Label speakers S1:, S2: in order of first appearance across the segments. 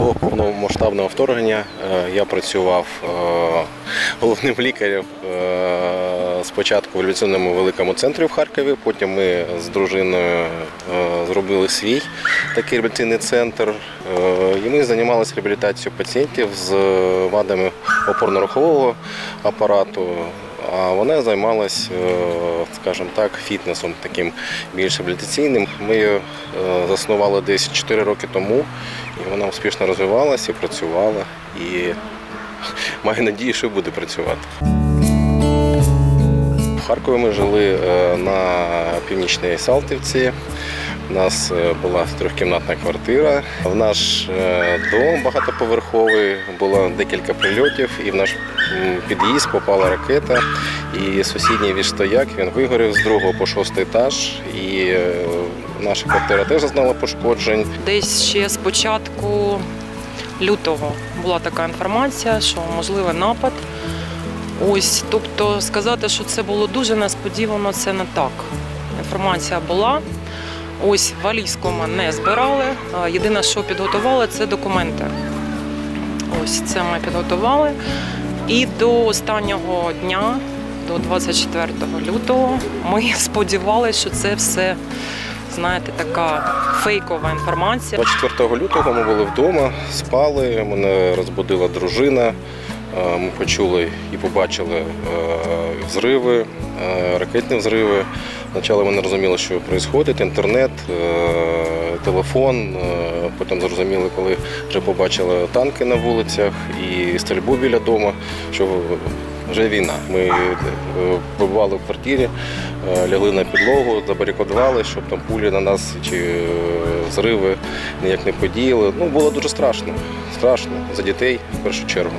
S1: такого повномасштабного вторгнення я працював головним лікарем спочатку в реабілітаційному великому центрі в Харкові, потім ми з дружиною зробили свій такий реабілітаційний центр, і ми займалися реабілітацією пацієнтів з вадами опорно-рухового апарату. А вона займалась, скажімо так, фітнесом таким більш реабілітаційним. Ми її заснували десь 4 роки тому, і вона успішно розвивалася і працювала, і маю надію, що буде працювати. В Харкові ми жили на Північній Салтівці. У нас була трьохкімнатна квартира. В наш дом багатоповерховий було декілька прильотів, і в наш під'їзд попала ракета. І сусідній віжстояк, він вигорів з 2-го по 6-й етаж. І наша квартира теж зазнала пошкоджень.
S2: Десь ще з початку лютого була така інформація, що можливий напад. Ось, тобто сказати, що це було дуже несподівано, це не так. Інформація була. Ось валізку ми не збирали. Єдине, що підготували, це документи. Ось це ми підготували. І до останнього дня, до 24 лютого, ми сподівалися, що це все, знаєте, така фейкова інформація.
S1: 24 лютого ми були вдома, спали, мене розбудила дружина. Ми почули і побачили взриви, ракетні взриви. Спочатку ми не розуміли, що відбувається, інтернет, телефон. Потім зрозуміли, коли вже побачили танки на вулицях і стрільбу біля дому, що вже війна. Ми побували в квартирі, лягли на підлогу, забарикадували, щоб там пулі на нас чи взриви ніяк не подіяли. Ну, було дуже страшно. Страшно за дітей в першу чергу.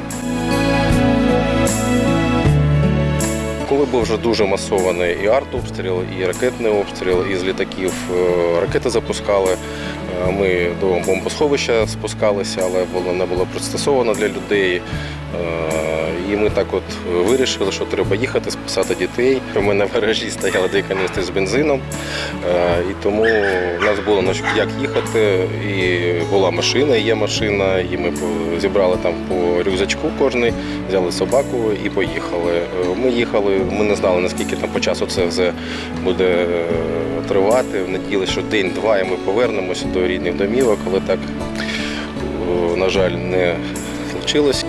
S1: Коли був вже дуже масований і артобстріл, і ракетний обстріл, і з літаків ракети запускали, ми до бомбосховища спускалися, але воно не було пристосовано для людей. І ми так от вирішили, що треба їхати, спасати дітей. У мене в гаражі стояли 2 каністри з бензином, і тому в нас було як їхати, і була машина, і є машина, і ми зібрали там по рюкзачку кожний, взяли собаку і поїхали. Ми їхали, ми не знали, наскільки там по часу це все буде тривати. Надіялися, що день-два і ми повернемося до рідних домівок, але так, на жаль, не случилось.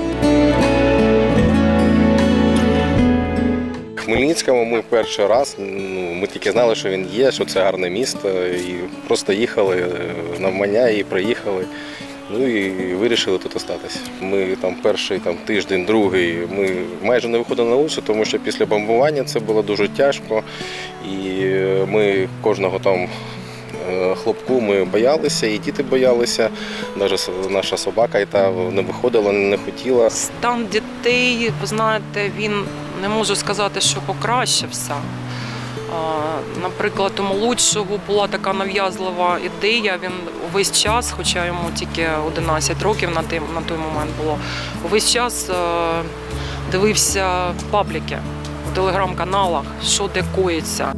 S1: В Хмельницькому ми перший раз, ми тільки знали, що він є, що це гарне місто, і просто їхали навмання і приїхали. Ну і вирішили тут остатися. Ми там перший тиждень, другий, ми майже не виходили на вулицю, тому що після бомбування це було дуже тяжко. І ми кожного там хлопку ми боялися, і діти боялися. Навіть наша собака і та не виходила, не хотіла.
S2: Стан дітей, ви знаєте, він, не можу сказати, що покращився. Наприклад, у молодшого була така нав'язлива ідея, він увесь час, хоча йому тільки 11 років на той момент було, увесь час дивився пабліки в телеграм-каналах, що де коїться.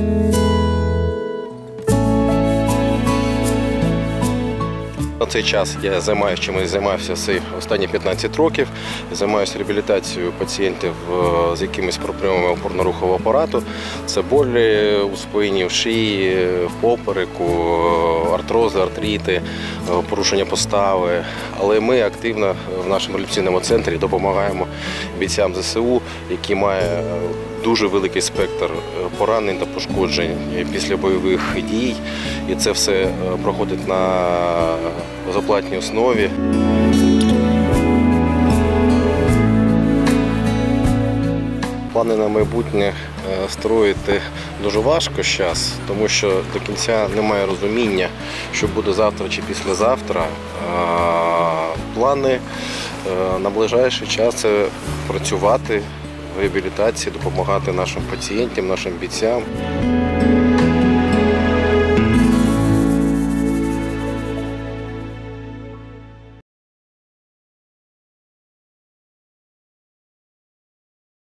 S1: На цей час я займаюся чимось, займався останні 15 років. Займаюся реабілітацією пацієнтів з якимись проблемами опорно-рухового апарату. Це болі у спині, в шиї, в попереку, артрози, артрити, порушення постави. Але ми активно в нашому реабілітаційному центрі допомагаємо бійцям ЗСУ, які мають дуже великий спектр поранень та пошкоджень після бойових дій. І це все проходить на безоплатній основі. Плани на майбутнє строїти дуже важко зараз, тому що до кінця немає розуміння, що буде завтра чи післязавтра. Плани на ближайший час – це працювати в реабілітації, допомагати нашим пацієнтам, нашим бійцям.